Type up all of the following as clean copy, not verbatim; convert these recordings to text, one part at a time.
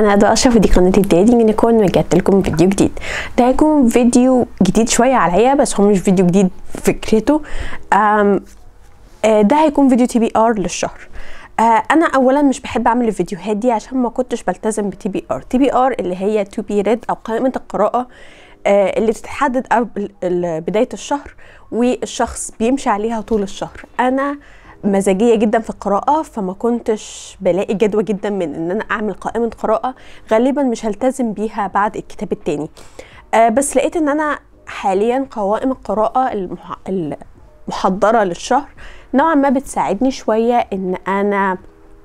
انا ده اشرف ودي قناه الدايرنج نكون رجعت لكم فيديو جديد. ده هيكون فيديو جديد شويه عليا، بس هو مش فيديو جديد فكرته. ده هيكون فيديو تي بي ار للشهر. انا اولا مش بحب اعمل الفيديوهات دي عشان ما كنتش بلتزم بتي بي ار. تي بي ار اللي هي تو بي ريد او قائمه القراءه اللي بتتحدد قبل بدايه الشهر والشخص بيمشي عليها طول الشهر. انا مزاجيه جدا في القراءه، فما كنتش بلاقي جدوى جدا من ان انا اعمل قائمه قراءه، غالبا مش هلتزم بيها بعد الكتاب التاني. بس لقيت ان انا حاليا قوائم القراءه المحضره للشهر نوعا ما بتساعدني شويه ان انا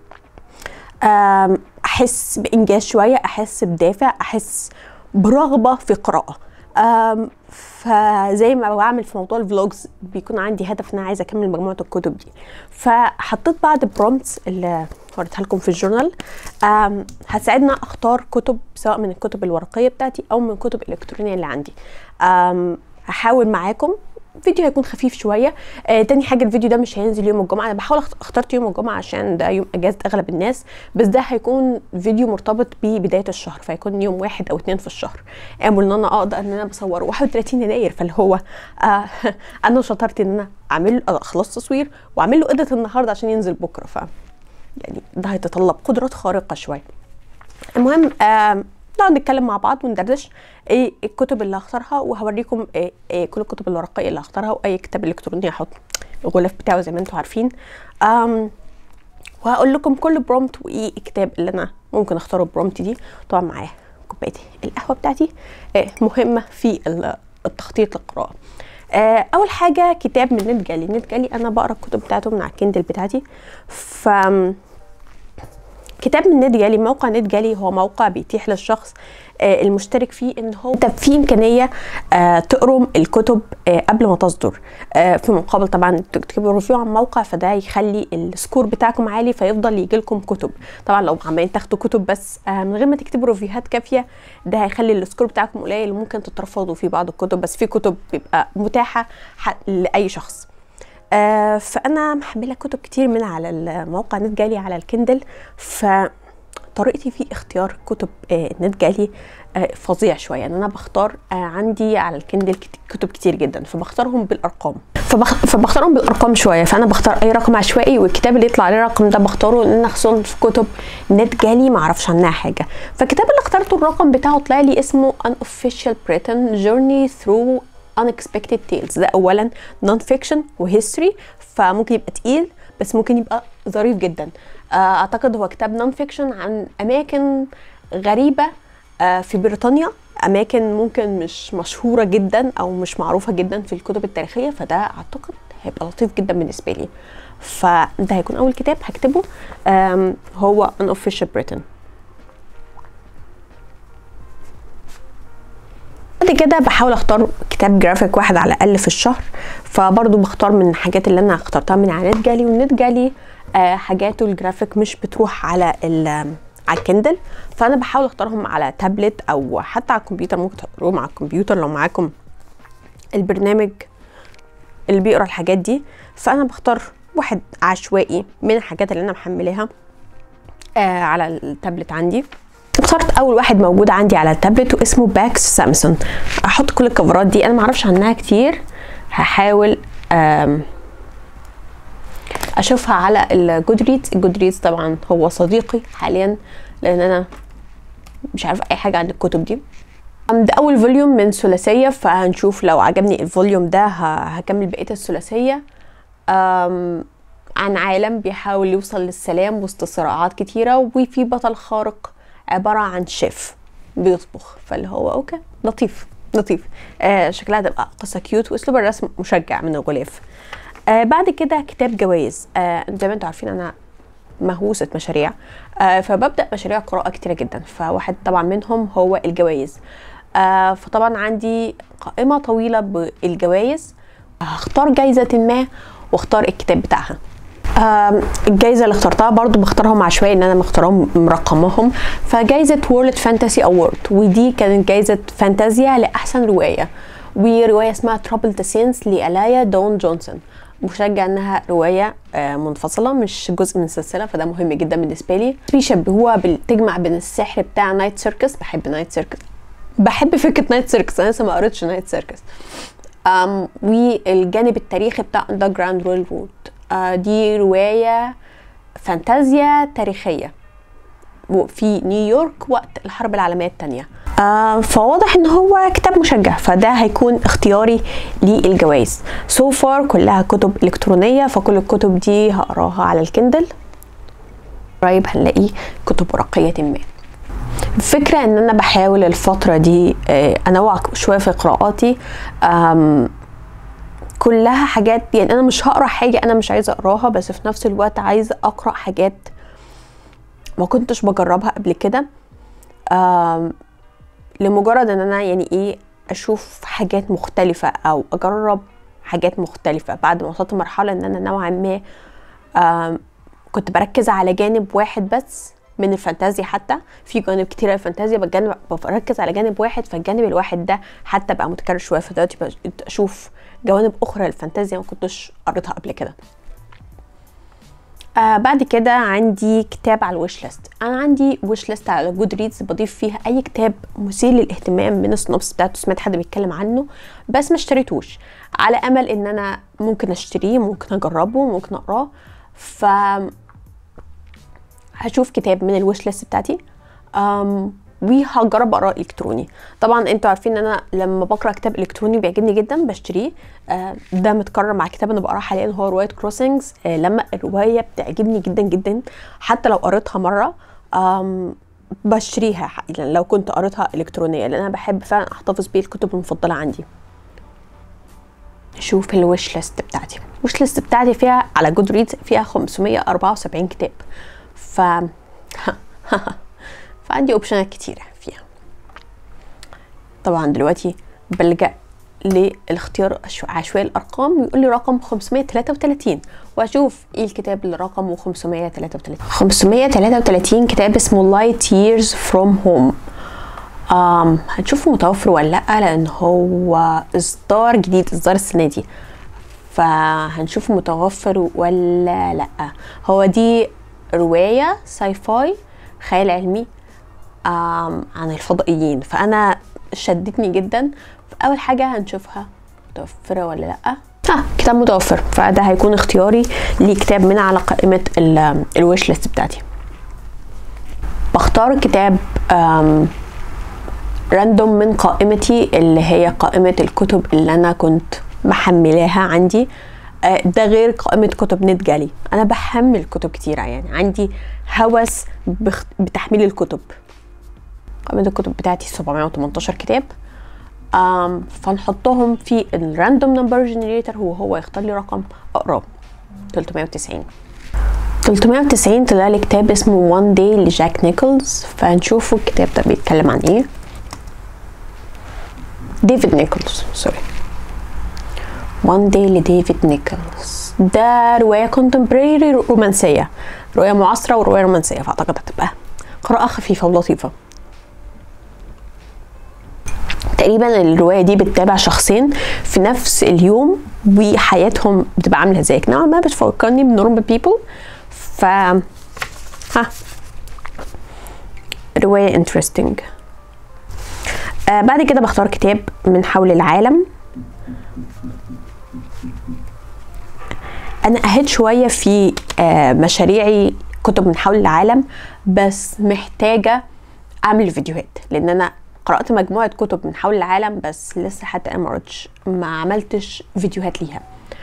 احس بانجاز شويه، احس بدافع، احس برغبه في قراءه. فزي ما بعمل في موضوع الفلوجز بيكون عندي هدف ان انا عايزه اكمل مجموعه الكتب دي، فحطيت بعض برومبتس اللي وريتها لكم في الجورنال هتساعدنا اختار كتب سواء من الكتب الورقيه بتاعتي او من الكتب الالكترونيه اللي عندي. هحاول معاكم فيديو هيكون خفيف شويه. تاني حاجه الفيديو ده مش هينزل يوم الجمعه، انا بحاول اخترت يوم الجمعه عشان ده يوم اجازه اغلب الناس، بس ده هيكون فيديو مرتبط ببدايه الشهر، فيكون يوم 1 أو 2 في الشهر. امل ان انا اقدر ان انا بصور 31 يناير، فاللي هو انا شطرت ان انا اعمل اخلص تصوير واعمل له اديت النهارده عشان ينزل بكره، ف يعني ده هيتطلب قدرات خارقه شويه. المهم نقعد نتكلم مع بعض وندردش ايه الكتب اللي هختارها، وهوريكم كل الكتب الورقيه اللي هختارها، واي كتاب الكتروني هحط الغلاف بتاعه زي ما انتم عارفين. وهقول لكم كل برومت وايه الكتاب اللي انا ممكن اختاره البرومت دي. طبعا معايا كوبايه القهوه بتاعتي مهمه في التخطيط للقراءه. اول حاجه كتاب من نت جالي انا بقرا الكتب بتاعته من على الكندل بتاعتي. ف كتاب من نت جالي، موقع نت جالي هو موقع بيتيح للشخص المشترك فيه ان هو في امكانيه تقروا الكتب قبل ما تصدر، في مقابل طبعا تكتبوا ريفيو عن موقع، فده يخلي السكور بتاعكم عالي فيفضل يجي لكم كتب. طبعا لو عمالين تاخدوا كتب بس من غير ما تكتبوا ريفيوهات كافيه، ده هيخلي السكور بتاعكم قليل وممكن تترفضوا في بعض الكتب، بس في كتب بيبقى متاحه لاي شخص. فانا محمله كتب كتير من على الموقع نت جالي على الكندل، فطريقتي في اختيار كتب نت جالي فظيع شويه. يعني انا بختار عندي على الكندل كتب كتير جدا، فبختارهم بالارقام شويه. فانا بختار اي رقم عشوائي والكتاب اللي يطلع عليه الرقم ده بختاره، لان خصوصا في كتب نت جالي ما اعرفش عنها حاجه. فالكتاب اللي اخترته الرقم بتاعه طلع لي اسمه Unofficial Britain Journey Through Unexpected Tales. ده اولا نون فيكشن وهيستوري، فممكن يبقى تقيل بس ممكن يبقى ظريف جدا. اعتقد هو كتاب نون فيكشن عن اماكن غريبه في بريطانيا، اماكن ممكن مش مشهوره جدا او مش معروفه جدا في الكتب التاريخيه، فده اعتقد هيبقى لطيف جدا بالنسبه لي. فده هيكون اول كتاب هكتبه، هو Unofficial Britain. بعد كده بحاول اختار كتاب جرافيك واحد على الاقل في الشهر، فبرضو بختار من الحاجات اللي انا اخترتها من على نت جالي. والنت جالي حاجاته الجرافيك مش بتروح على الكندل، فانا بحاول اختارهم على تابلت او حتى على الكمبيوتر. ممكن تقروهم على الكمبيوتر لو معاكم البرنامج اللي بيقرا الحاجات دي. فانا بختار واحد عشوائي من الحاجات اللي انا محملاها على التابلت عندي. اخترت اول واحد موجود عندي على التابلت واسمه باكس سامسون. احط كل الكفرات دي، انا معرفش عنها كتير، هحاول اشوفها على الجودريدز طبعا هو صديقي حاليا، لان انا مش عارفه اي حاجه عن الكتب دي. ده اول فوليوم من ثلاثيه، فهنشوف لو عجبني الفوليوم ده هكمل بقيه الثلاثيه. عن عالم بيحاول يوصل للسلام وسط صراعات كتيره، وفي بطل خارق عباره عن شيف بيطبخ، فاللي هو اوكي لطيف. شكلها تبقى قصه كيوت واسلوب الرسم مشجع من الغلاف. بعد كده كتاب جوائز. زي ما انتم عارفين انا مهووسه مشاريع، فببدا مشاريع قراءه كتيره جدا، فواحد طبعا منهم هو الجوائز. فطبعا عندي قائمه طويله بالجوائز، هختار جايزه ما واختار الكتاب بتاعها. الجايزه اللي اخترتها برضو بختارهم عشوائي، ان انا مختارهم مرقمهم. فجايزه وورلد فانتسي اوورد، ودي كانت جايزه فانتازيا لاحسن روايه، وروايه اسمها ترابل ذا سينس لآلايا دون جونسون. مشجع انها روايه منفصله مش جزء من سلسله، فده مهم جدا بالنسبه لي. بيشبهوها بتجمع بين السحر بتاع نايت سيركس، بحب نايت سيركس، بحب فكره نايت سيركس، انا لسه ما قريتش نايت سيركس. والجانب التاريخي بتاع اندرجراوند ريل رود، دي روايه فانتازيا تاريخيه في نيويورك وقت الحرب العالميه الثانيه. فواضح ان هو كتاب مشجع، فده هيكون اختياري للجوائز. سو فار كلها كتب الكترونيه، فكل الكتب دي هقراها على الكندل. قريب هنلاقي كتب ورقيه ما. الفكره ان انا بحاول الفتره دي انوع شويه في قراءاتي، كلها حاجات يعني انا مش هقرا حاجه انا مش عايزه اقراها، بس في نفس الوقت عايزه اقرا حاجات ما كنتش بجربها قبل كده، لمجرد ان انا يعني ايه اشوف حاجات مختلفه او اجرب حاجات مختلفه. بعد ما وصلت مرحله ان انا نوعا ما كنت بركز على جانب واحد بس من الفانتازيا، حتى في جوانب كتيره الفانتازيا بركز على جانب واحد، فالجانب الواحد ده حتى بقى متكرر شويه، فدلوقتي اشوف جوانب اخرى للفانتازيا ما كنتش قريتها قبل كده. بعد كده عندي كتاب على الويش ليست. انا عندي ويش ليست على جود ريدز بضيف فيها اي كتاب مثير للاهتمام من السنوبس بتاعته، سمعت حد بيتكلم عنه بس ما اشتريتوش، على امل ان انا ممكن اشتريه، ممكن اجربه، ممكن اقراه. ف هشوف كتاب من الويش ليست بتاعتي وهجرب اقرا الكتروني. طبعا انتوا عارفين ان انا لما بقرا كتاب الكتروني بيعجبني جدا بشتريه. ده متكرر مع كتاب انا بقراه حاليا هو روايه كروسنجز. لما الروايه بتعجبني جدا جدا حتى لو قريتها مره بشتريها لو كنت قريتها الكترونيه، لان انا بحب فعلا احتفظ بيه الكتب المفضله عندي. شوف الويش ليست بتاعتي. الويش ليست بتاعتي فيها على جود ريدز فيها 574 كتاب، فعندي اوبشنات كتيره فيها. طبعا دلوقتي بلجأ للاختيار عشوائي الارقام، ويقول لي رقم 533 واشوف ايه الكتاب اللي رقمه 533. 533 كتاب اسمه Light Years From Home. هنشوفه متوفر ولا لا، لان هو اصدار جديد، اصدار السنه دي، فهنشوفه متوفر ولا لا. هو دي روايه ساي فاي خيال علمي عن الفضائيين، فانا شدتني جدا. اول حاجه هنشوفها متوفره ولا لا. كتاب متوفر، فده هيكون اختياري لكتاب من على قائمه الويش ليست بتاعتي. بختار كتاب راندوم من قائمتي اللي هي قائمه الكتب اللي انا كنت محملاها عندي. ده غير قائمه كتب نت جالي. انا بحمل كتب كتيره، يعني عندي هوس بتحميل الكتب. قائمه الكتب بتاعتي 718 كتاب، فنحطهم في الراندوم نمبر جنريتور وهو يختار لي رقم اقراه. 390 طلع لي كتاب اسمه وان داي لجاك نيكولز، فهنشوفوا الكتاب ده بيتكلم عن ايه. ديفيد نيكولز، سوري. وان داي لديفيد نيكولز ده روايه كونتمبراري رومانسيه، روايه معاصره وروايه رومانسيه، فاعتقد هتبقى قراءه خفيفه ولطيفه. تقريبا الروايه دي بتتابع شخصين في نفس اليوم وحياتهم بتبقى عامله ازاي، نوعا ما بتفكرني بنورمال بيبل. ف روايه انترستنج. بعد كده بختار كتاب من حول العالم. انا اهد شويه في مشاريعي كتب من حول العالم، بس محتاجه اعمل فيديوهات، لان انا قرأت مجموعة كتب من حول العالم بس لسه حتى انا ما عملتش فيديوهات ليها.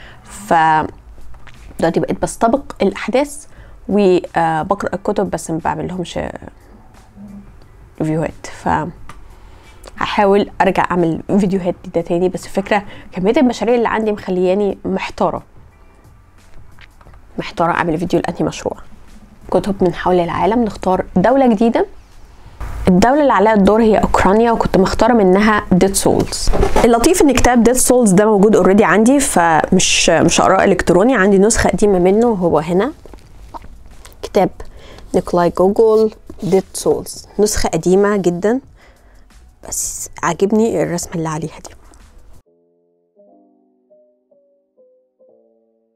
دلوقتي بقيت بستبق الأحداث وبقرأ الكتب بس ما بعمل لهمش ريفيوهات. هحاول ارجع اعمل فيديوهات دي تاني، بس الفكرة كمية المشاريع اللي عندي مخلياني محتارة اعمل فيديو لأنهي مشروع. كتب من حول العالم، نختار دولة جديدة. الدولة اللي عليها الدور هي اوكرانيا، وكنت مختارة منها ديد سولز. اللطيف ان كتاب ديد سولز ده موجود اوريدي عندي، فمش هقراه الكتروني، عندي نسخة قديمة منه وهو هنا. كتاب نيكولاي جوجول ديد سولز، نسخة قديمة جدا بس عاجبني الرسمة اللي عليها دي.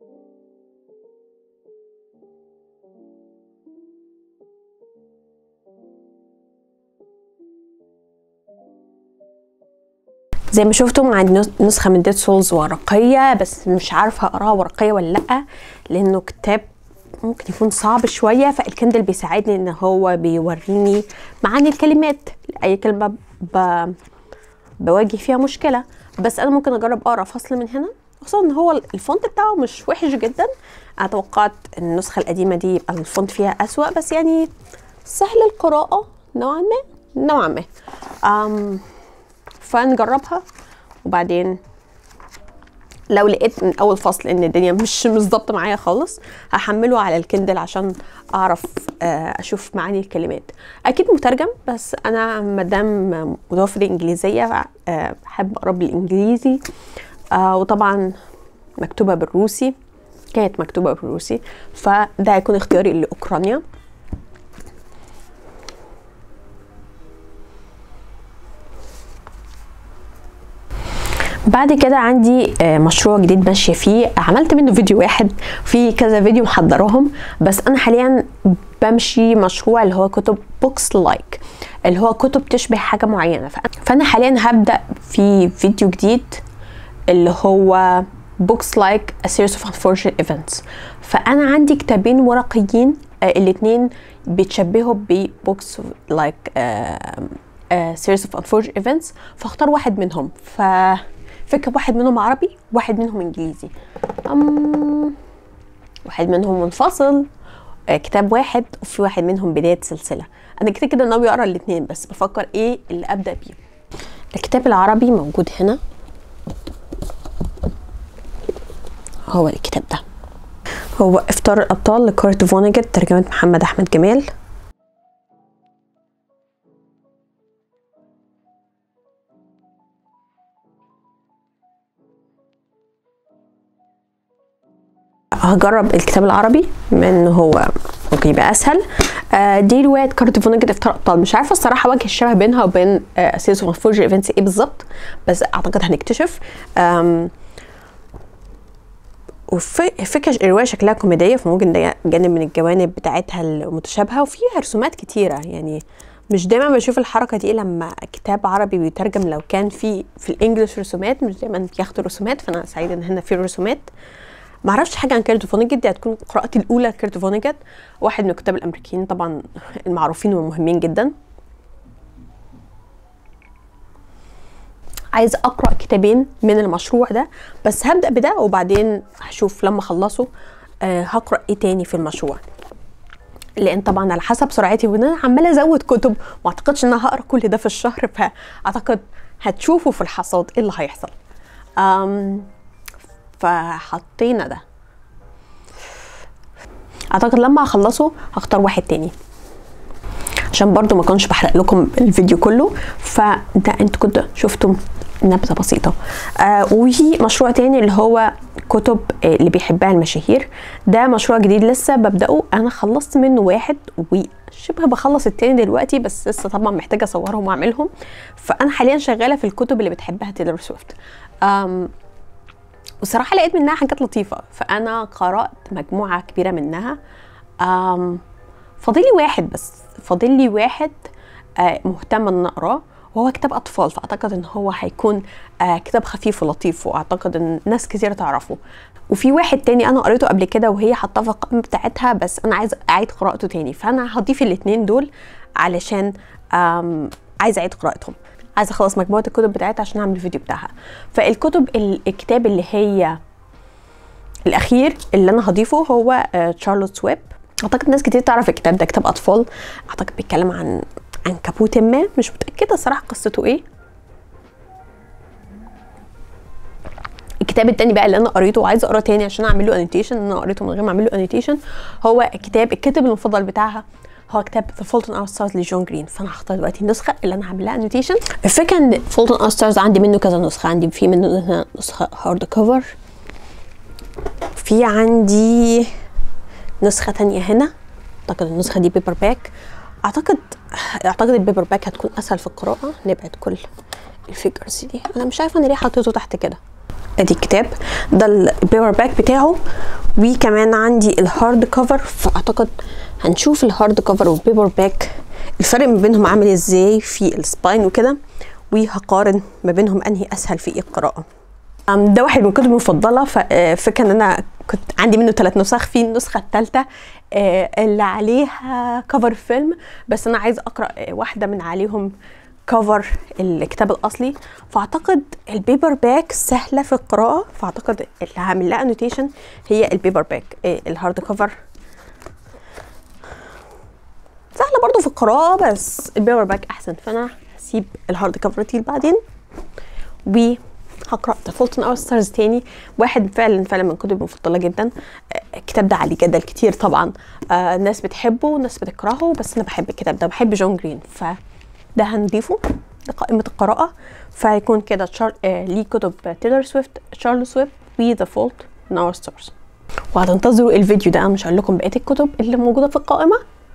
زي ما شفتم عندي نسخه من ديد سولز ورقيه، بس مش عارفه اقراها ورقيه ولا لا، لانه كتاب ممكن يكون صعب شويه، فالكندل بيساعدني ان هو بيوريني معاني الكلمات، اي كلمه بواجه فيها مشكله. بس انا ممكن اجرب اقرا فصل من هنا، خصوصا ان هو الفونت بتاعه مش وحش جدا. انا توقعت ان النسخه القديمه دي يبقى الفونت فيها اسوأ، بس يعني سهل القراءه نوعا ما فنجربها، وبعدين لو لقيت من اول فصل ان الدنيا مش ظابطه معايا خالص هحمله على الكندل عشان اعرف اشوف معاني الكلمات. اكيد مترجم، بس انا مادام متوفر انجليزيه بحب اقرا بالانجليزي، وطبعا مكتوبه بالروسي، كانت مكتوبه بالروسي، فده هيكون اختياري لاوكرانيا. بعد كده عندي مشروع جديد ماشيه فيه، عملت منه فيديو واحد، في كذا فيديو محضراهم، بس انا حاليا بمشي مشروع اللي هو كتب بوكس لايك، اللي هو كتب تشبه حاجه معينه. فانا حاليا هبدا في فيديو جديد اللي هو بوكس لايك a series of unfortunate events. فانا عندي كتابين ورقيين الاثنين بيتشبهوا ببوكس لايك series of unfortunate events، فاختار واحد منهم. فكر واحد منهم عربي، واحد منهم انجليزي، واحد منهم منفصل كتاب واحد، وفي واحد منهم بداية سلسلة. انا كده ناوي اقرا الاثنين، بس بفكر ايه اللي ابدا بيه. الكتاب العربي موجود هنا، هو الكتاب ده، هو افطار الابطال لكورت فونيجت، ترجمة محمد احمد جمال. هجرب الكتاب العربي من هو ممكن يبقى اسهل. دي روايه كورت فونيجت افطار ابطال، مش عارفه الصراحه وجه الشبه بينها وبين سيريز اوف انفورجنت ايفنتس ايه بالظبط، بس اعتقد هنكتشف. وفكرة الروايه شكلها كوميديه، فممكن ده جانب من الجوانب بتاعتها المتشابهه، وفيها رسومات كتيره. يعني مش دايما بشوف الحركه دي لما كتاب عربي بيترجم، لو كان في الانجليش رسومات مش دايما بياخدوا رسومات، فانا سعيده ان هنا في رسومات. ما اعرفش حاجه عن كورت فونيجت، دي هتكون قراءتي الاولى لكورت فونيجت، واحد من الكتاب الامريكيين طبعا المعروفين والمهمين جدا. عايز اقرا كتابين من المشروع ده، بس هبدا بده وبعدين هشوف لما اخلصه هقرا ايه تاني في المشروع، لان طبعا على حسب سرعتي، وانا عماله ازود كتب، ما اعتقدش ان انا هقرا كل ده في الشهر، فاعتقد هتشوفوا في الحصاد ايه اللي هيحصل. فحطينا ده، اعتقد لما اخلصه هختار واحد تاني عشان برضو ما كنتش بحرق لكم الفيديو كله، فده انتوا كنتوا شفتم نبذه بسيطه. وفي مشروع تاني اللي هو كتب اللي بيحبها المشاهير، ده مشروع جديد لسه ببداه، انا خلصت منه واحد وشبه بخلص التاني دلوقتي، بس لسه طبعا محتاجه اصورهم واعملهم. فانا حاليا شغاله في الكتب اللي بتحبها تايلور سويفت، وصراحة لقيت منها حاجات لطيفة، فأنا قرأت مجموعة كبيرة منها. فاضلي واحد بس، فاضلي واحد مهتمة ان اقراه، وهو كتاب اطفال، فاعتقد ان هو هيكون كتاب خفيف ولطيف، واعتقد ان ناس كتير تعرفه. وفي واحد تاني انا قريته قبل كده وهي حاطاه في القائمة بتاعتها، بس انا عايز اعيد قراءته تاني، فانا هضيف الاتنين دول علشان عايز اعيد قراءتهم، عايزه اخلص مجموعه الكتب بتاعتها عشان اعمل الفيديو بتاعها. الكتاب اللي هي الاخير اللي انا هضيفه هو تشارلوت ويب. اعتقد ناس كتير تعرف الكتاب ده، كتاب اطفال، اعتقد بيتكلم عن عنكبوت ما، مش متاكده صراحه قصته ايه. الكتاب التاني بقى اللي انا قريته وعايزه اقراه تاني عشان اعمل له انوتيشن، انا قريته من غير ما اعمل له انوتيشن، هو الكاتب المفضل بتاعها هو كتاب The Fault in Our Stars لجون جرين. فانا هختار دلوقتي النسخه اللي انا هعمل لها انوتيشن. الفكره ان Fault in Our Stars عندي منه كذا نسخه، عندي في منه نسخه هارد كفر، في عندي نسخه تانية هنا، اعتقد النسخه دي بيبر باك. اعتقد البيبر باك هتكون اسهل في القراءه. نبعد كل الفيجرز دي، انا مش عارفه انا ليه حطيته تحت كده. ادي الكتاب ده البيبر باك بتاعه، وكمان عندي الهارد كفر، فاعتقد هنشوف الهارد كفر والبيبر باك الفرق ما بينهم عامل ازاي في السباين وكده، وهقارن ما بينهم انهي اسهل في القراءه. ده واحد من كتبي المفضله، فكان ان انا كنت عندي منه 3 نسخ. في النسخه الثالثه اللي عليها كفر فيلم، بس انا عايزه اقرا واحده من عليهم كفر الكتاب الاصلي. فاعتقد البيبر باك سهله في القراءه، فاعتقد اللي هعمل لها انوتيشن هي البيبر باك. الهارد كفر سهله برضو في القراءه، بس البيبر باك احسن، فانا هسيب الهارد كفر دي بعدين وهقرا ذا فولت ان اور ستارز تاني. واحد فعلا من كتبي المفضله جدا. الكتاب ده عليه جدل كتير طبعا، ناس بتحبه وناس بتكرهه، بس انا بحب الكتاب ده، بحب جون جرين، فده هنضيفه لقائمه القراءه. فهيكون كده ليه كتب تايلور سويفت، تشارلز سويفت، و ذا فولت ان اور ستارز. وهتنتظروا الفيديو ده، انا مش هقول لكم بقيه الكتب اللي موجوده في القائمه.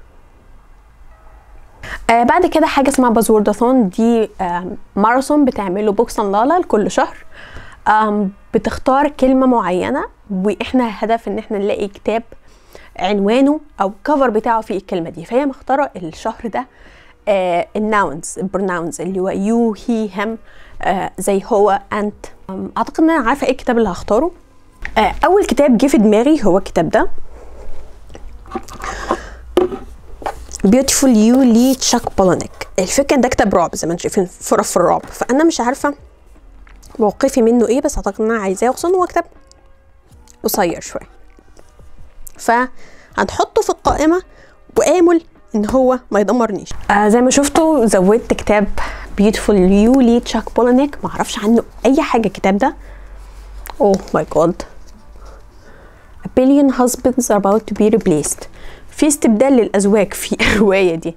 بعد كده حاجه اسمها بازورداثون، دي ماراثون بتعمله بوكس اند لالا لكل شهر. بتختار كلمه معينه، واحنا هدف ان احنا نلاقي كتاب عنوانه او الكفر بتاعه في الكلمه دي. فهي مختاره الشهر ده الناونز، البروناونز، اللي هو يو، هي، هم، زي هو، انت. اعتقد ان انا عارفه ايه الكتاب اللي هختاره. اول كتاب جه في دماغي هو الكتاب ده، Beautiful You لتشاك بالانيك. الفكره ده كتاب رعب زي ما انتم شايفين، فرف في الرعب، فانا مش عارفه موقفي منه ايه، بس اعتقد ان انا عايزاه، خصوصا هو كتاب قصير شويه، فهنحطه في القائمه وامل ان هو ما يدمرنيش. زي ما شفتوا زودت كتاب Beautiful You لتشاك بالانيك، ما اعرفش عنه اي حاجه الكتاب ده. اوه ماي جاد. A billion husbands are about to be replaced. في استبدال للأزواج في الرواية دي.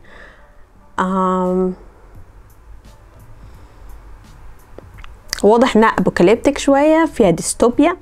واضح انها ابوكاليبتيك شوية، فيها ديستوبيا،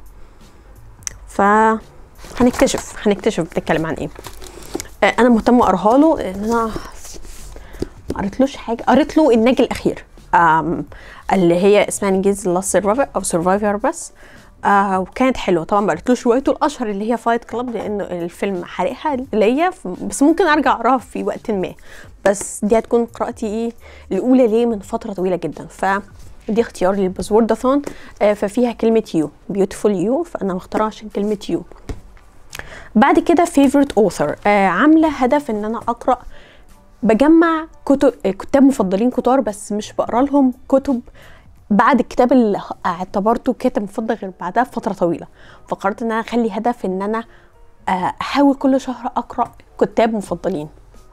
هنكتشف بتتكلم عن ايه. انا مهتمة اقراها له، ان انا ما قريتلوش حاجة. قريت له الناجي الاخير، اللي هي اسمها انجليزي لاست سرفايفر او سرفايفر بس، وكانت حلوه طبعا. ما قريتلوش روايته الاشهر اللي هي فايت كلاب، لانه الفيلم حرقها ليا، بس ممكن ارجع اقراها في وقت ما، بس دي هتكون قراءتي الاولى ليه من فتره طويله جدا. فدي اختياري للبازورداثون. ففيها كلمه يو، بيوتيفول يو، فانا مختارها عشان كلمه يو. بعد كده فيفورت اوثر، عامله هدف ان انا اقرا، بجمع كتاب مفضلين كتار، بس مش بقرا لهم كتب بعد الكتاب اللي اعتبرته كاتب مفضل غير بعدها بفتره طويله. فقررت ان انا اخلي هدف ان انا احاول كل شهر اقرا كتاب مفضلين،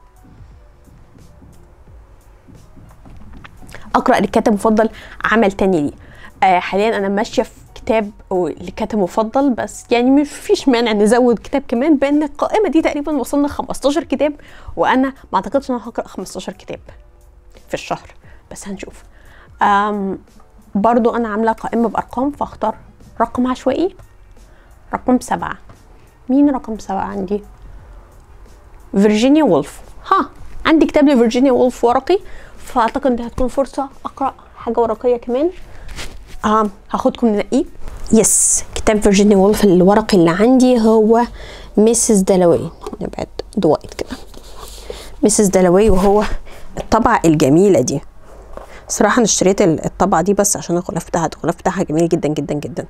اقرا لكاتب مفضل عمل تاني لي. حاليا انا ماشيه في كتاب لكاتب مفضل، بس يعني مش فيش مانع نزود كتاب كمان، بان القائمه دي تقريبا وصلنا 15 كتاب، وانا ما اعتقدش ان انا هقرا 15 كتاب في الشهر، بس هنشوف. برضو انا عامله قائمه بارقام، فاختار رقم عشوائي، رقم 7. مين رقم 7 عندي؟ فيرجينيا وولف. عندي كتاب لفيرجينيا وولف ورقي، فاعتقد دي هتكون فرصه اقرا حاجه ورقيه كمان. هاخدكم ننقيه. يس، كتاب فيرجينيا وولف الورقي اللي عندي هو ميسيس دالاوي. نبعد ضوائد كده، ميسيس دالاوي، وهو الطبعه الجميله دي. صراحه انا اشتريت الطبعه دي بس عشان الغلاف بتاعها جميل جدا جدا جدا.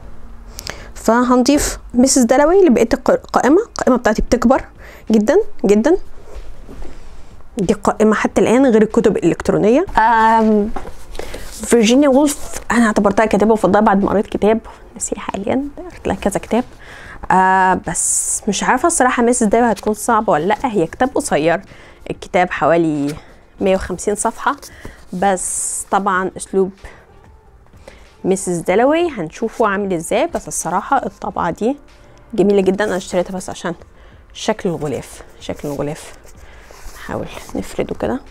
فهنضيف ميسيس دالاوي لبقيه القائمه بتاعتي بتكبر جدا جدا. دي قائمه حتى الان غير الكتب الالكترونيه. فيرجينيا وولف انا اعتبرتها كاتبه مفضله بعد ما قريت كتاب نسيه حاليا، قريت لها كذا كتاب، بس مش عارفه الصراحه ميسيس دالاوي هتكون صعبه ولا لا. هي كتاب قصير، الكتاب حوالي 150 صفحه، بس طبعا اسلوب ميسيس دالاوي هنشوفه عامل ازاي. بس الصراحه الطبعه دي جميله جدا، انا اشتريتها بس عشان شكل الغلاف. نحاول نفرده كده،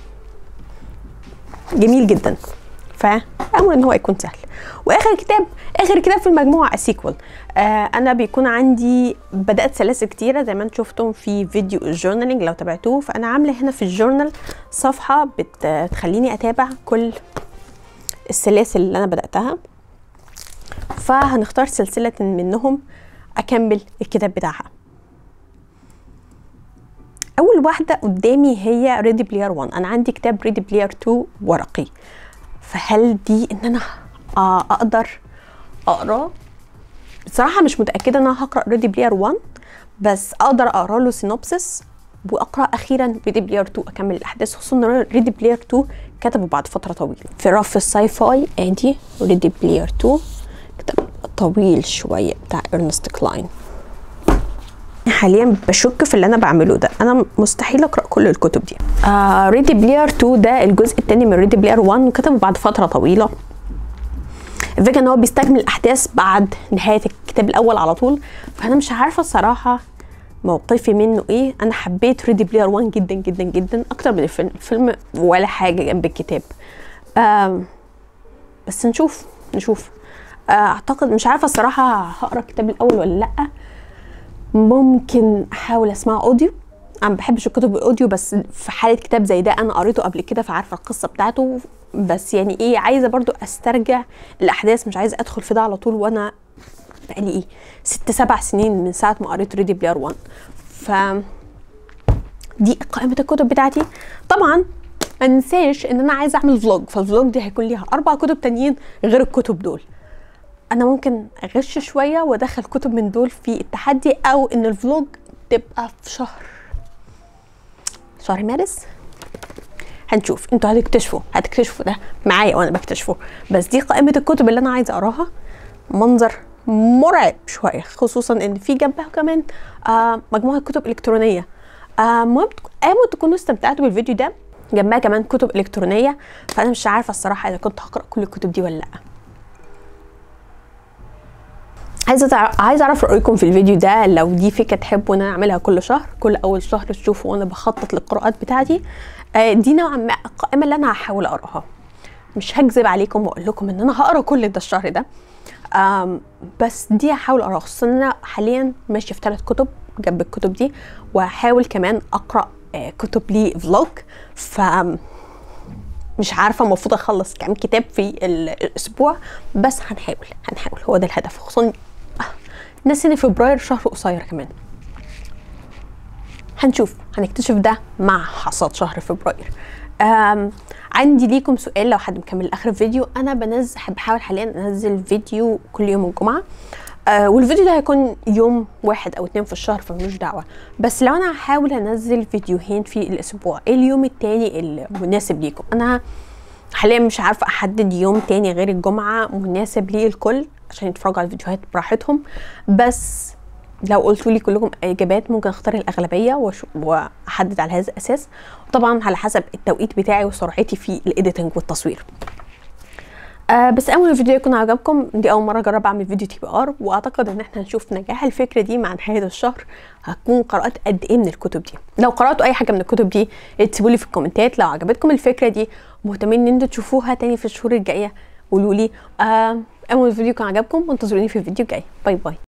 جميل جدا، فأمل ان هو يكون سهل. واخر كتاب في المجموعه السيكوال. انا بيكون عندي بدات سلاسل كتيره زي ما انتم شفتم في فيديو الجورنالينج لو تابعتوه، فانا عامله هنا في الجورنال صفحه بتخليني اتابع كل السلاسل اللي انا بداتها، فهنختار سلسله منهم اكمل الكتاب بتاعها. اول واحده قدامي هي ريدي بلاير 1. انا عندي كتاب ريدي بلاير 2 ورقي، فهل دي ان انا اقدر اقرا؟ بصراحه مش متاكده ان انا هقرا ريدي بلاير 1، بس اقدر اقرا له سينوبسيس واقرا اخيرا ريدي بلاير 2 اكمل الاحداث، خصوصا ان ريدي بلاير 2 كتبه بعد فتره طويله. في رف الساي فاي ادي ريدي بلاير 2 كتاب طويل شويه بتاع ارنست كلاين. حاليا بشك في اللي انا بعمله ده، انا مستحيل اقرا كل الكتب دي. ريدي بلاير 2 ده الجزء الثاني من ريدي بلاير 1 وكتبه بعد فتره طويله. الفكره ان هو بيستكمل الاحداث بعد نهايه الكتاب الاول على طول، فانا مش عارفه الصراحه موقفي منه ايه. انا حبيت ريدي بلاير 1 جدا جدا جدا اكتر من الفيلم ولا حاجه جنب الكتاب. بس نشوف اعتقد مش عارفه الصراحه هقرا الكتاب الاول ولا لا. ممكن احاول اسمع اوديو، انا ما بحبش الكتب الاوديو، بس في حاله كتاب زي ده انا قريته قبل كده فعارفه القصه بتاعته، بس يعني ايه عايزه برضو استرجع الاحداث، مش عايزه ادخل في ده على طول وانا بقالي ايه 6-7 سنين من ساعه ما قريت ريدي بلاير 1. ف دي قائمه الكتب بتاعتي. طبعا ما ننساش ان انا عايزه اعمل فلوج، فالفلوج دي هيكون ليها 4 كتب تانيين غير الكتب دول. انا ممكن اغش شويه وادخل كتب من دول في التحدي، او ان الفلوج تبقى في شهر مارس. هنشوف، انتوا هتكتشفوا ده معايا وانا بكتشفه. بس دي قائمه الكتب اللي انا عايزه اقراها. منظر مرعب شويه، خصوصا ان في جنبها كمان مجموعه كتب الكترونيه. المهم تكونوا استمتعتوا بالفيديو ده. جنبها كمان كتب الكترونيه، فانا مش عارفه الصراحه اذا كنت هقرا كل الكتب دي ولا لا. عايزه اعرف رايكم في الفيديو ده. لو دي فكره تحبوا ان انا اعملها كل شهر، كل اول شهر تشوفوا وانا بخطط للقراءات بتاعتي، دي نوعا ما القائمه اللي انا هحاول اقراها. مش هكذب عليكم واقول لكم ان انا هقرا كل ده الشهر ده، بس دي هحاول اقراها، خصوصا ان انا حاليا ماشيه في 3 كتب جنب الكتب دي، وهحاول كمان اقرا كتب لي فلوج. ف مش عارفه المفروض اخلص كام كتاب في الاسبوع، بس هنحاول هو ده الهدف، خصوصا ناسي ان فبراير شهر قصير كمان. هنكتشف ده مع حصاد شهر فبراير. عندي ليكم سؤال لو حد مكمل لاخر الفيديو. انا بحاول حاليا انزل فيديو كل يوم الجمعه، والفيديو ده هيكون يوم 1 أو 2 في الشهر فملوش دعوه. بس لو انا هحاول انزل فيديوهين في الاسبوع، ايه اليوم التاني المناسب ليكم؟ انا حاليا مش عارفه احدد يوم تاني غير الجمعه مناسب ليه الكل عشان يتفرجوا على الفيديوهات براحتهم. بس لو قلتوا لي كلكم اجابات ممكن اختار الاغلبيه واحدد على هذا الاساس، وطبعا على حسب التوقيت بتاعي وسرعتي في الايديتنج والتصوير. بس اول الفيديو يكون عجبكم، دي اول مره اجرب اعمل فيديو تي بي ار، واعتقد ان احنا هنشوف نجاح الفكره دي مع نهايه الشهر. هتكون قرات قد ايه من الكتب دي. لو قراتوا اي حاجه من الكتب دي اكتبوا لي في الكومنتات. لو عجبتكم الفكره دي مهتمين ان انتوا تشوفوها تاني في الشهور الجايه قولوا لي. اول الفيديو كان عجبكم وانتظروني في الفيديو الجاي. باي باي.